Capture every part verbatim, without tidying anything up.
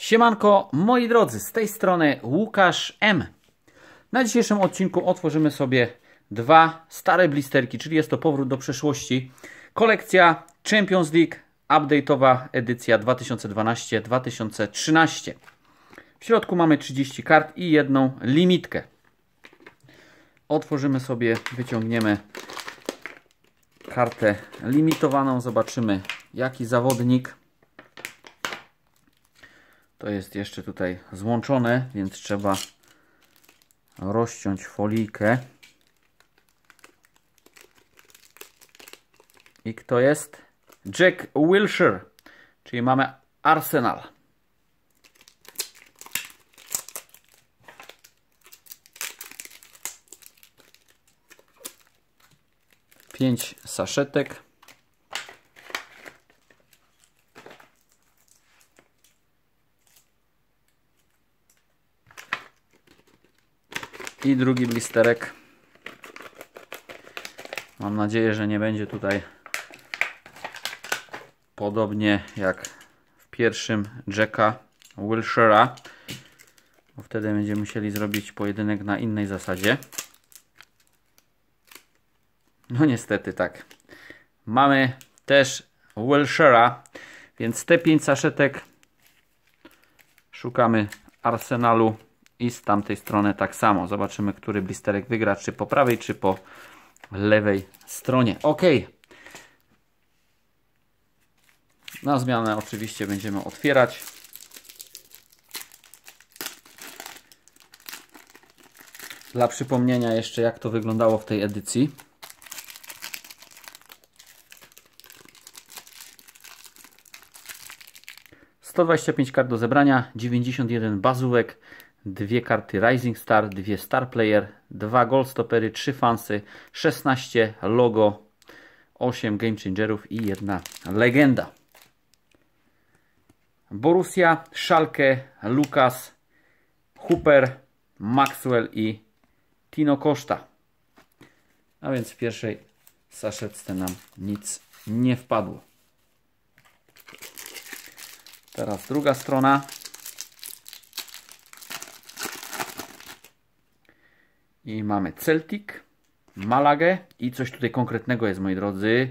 Siemanko, moi drodzy, z tej strony Łukasz M. Na dzisiejszym odcinku otworzymy sobie dwa stare blisterki, czyli jest to powrót do przeszłości. Kolekcja Champions League, update'owa edycja dwa tysiące dwanaście dwa tysiące trzynaście. W środku mamy trzydzieści kart i jedną limitkę. Otworzymy sobie, wyciągniemy kartę limitowaną, zobaczymy jaki zawodnik. To jest jeszcze tutaj złączone, więc trzeba rozciąć folijkę. I kto jest? Jack Wilshere, czyli mamy Arsenal. Pięć saszetek. I drugi blisterek. Mam nadzieję, że nie będzie tutaj podobnie jak w pierwszym Jacka Wilshere'a, bo wtedy będziemy musieli zrobić pojedynek na innej zasadzie. No niestety tak. Mamy też Wilshere'a, więc te pięć saszetek szukamy Arsenalu. I z tamtej strony tak samo. Zobaczymy, który blisterek wygra, czy po prawej, czy po lewej stronie. Ok. Na zmianę oczywiście będziemy otwierać. Dla przypomnienia jeszcze, jak to wyglądało w tej edycji. sto dwadzieścia pięć kart do zebrania, dziewięćdziesiąt jeden bazówek, dwie karty Rising Star, dwie Star Player, dwa Gold Stoppery, trzy Fansy, szesnaście logo, osiem Game Changerów i jedna legenda. Borussia, Schalke, Lucas, Hooper, Maxwell i Tino Costa. A więc w pierwszej saszetce nam nic nie wpadło. Teraz druga strona. I mamy Celtic, Malagę i coś tutaj konkretnego jest, moi drodzy.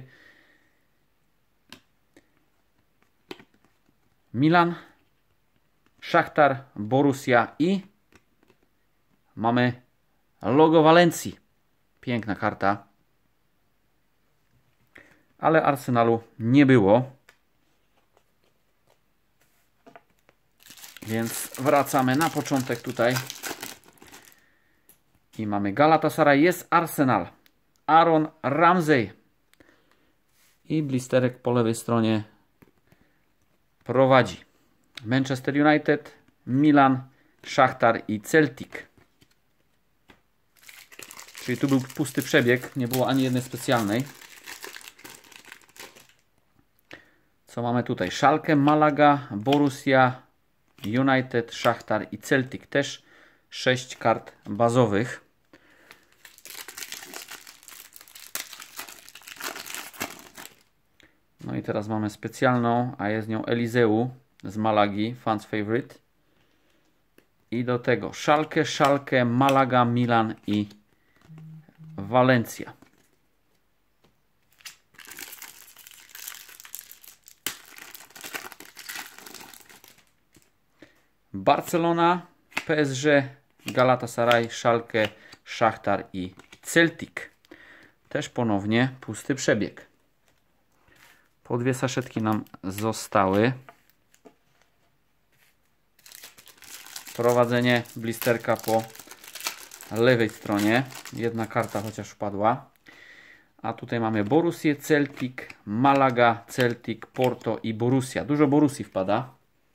Milan, Szachtar, Borussia i mamy logo Walencji. Piękna karta. Ale Arsenalu nie było. Więc wracamy na początek tutaj. I mamy Galatasaray, jest Arsenal, Aaron Ramsey. I blisterek po lewej stronie prowadzi Manchester United, Milan, Szachtar i Celtic. Czyli tu był pusty przebieg, nie było ani jednej specjalnej. Co mamy tutaj? Schalke, Malaga, Borussia, United, Szachtar i Celtic. Też sześć kart bazowych. No i teraz mamy specjalną, a jest nią Elizeu z Malagi, Fans Favorite. I do tego Schalke, Schalke, Malaga, Milan i Walencja. Barcelona, P S G, Galatasaray, Schalke, Szachtar i Celtic. Też ponownie pusty przebieg. Po dwie saszetki nam zostały. Prowadzenie blisterka po lewej stronie. Jedna karta chociaż wpadła. A tutaj mamy Borussię, Celtic, Malaga, Celtic, Porto i Borussia. Dużo Borussii wpada.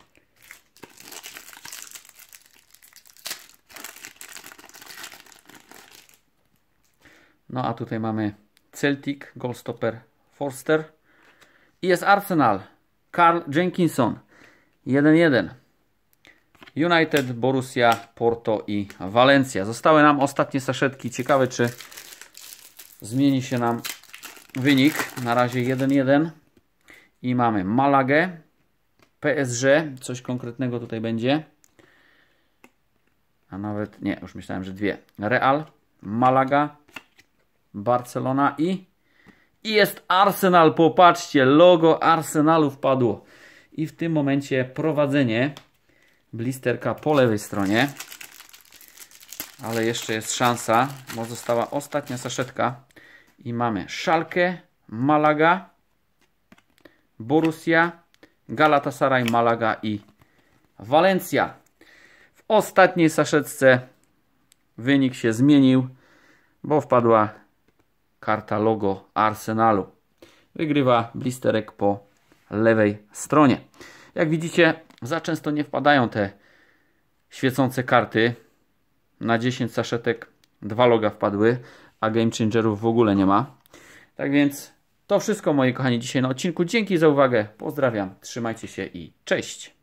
No a tutaj mamy Celtic, Goldstopper, Forster. I jest Arsenal, Carl Jenkinson, jeden jeden. United, Borussia, Porto i Walencja. Zostały nam ostatnie saszetki. Ciekawe, czy zmieni się nam wynik. Na razie jeden jeden. I mamy Malagę, P S G, coś konkretnego tutaj będzie. A nawet, nie, już myślałem, że dwie. Real, Malaga, Barcelona i, i jest Arsenal. Popatrzcie, logo Arsenalu wpadło. I w tym momencie prowadzenie. Blisterka po lewej stronie. Ale jeszcze jest szansa, bo została ostatnia saszetka. I mamy Schalke, Malaga, Borussia, Galatasaray, Malaga i Valencia. W ostatniej saszetce wynik się zmienił, bo wpadła karta logo Arsenalu. Wygrywa blisterek po lewej stronie. Jak widzicie, za często nie wpadają te świecące karty. Na dziesięć saszetek dwa loga wpadły, a Game Changerów w ogóle nie ma. Tak więc to wszystko, moi kochani, dzisiaj na odcinku. Dzięki za uwagę. Pozdrawiam, trzymajcie się i cześć.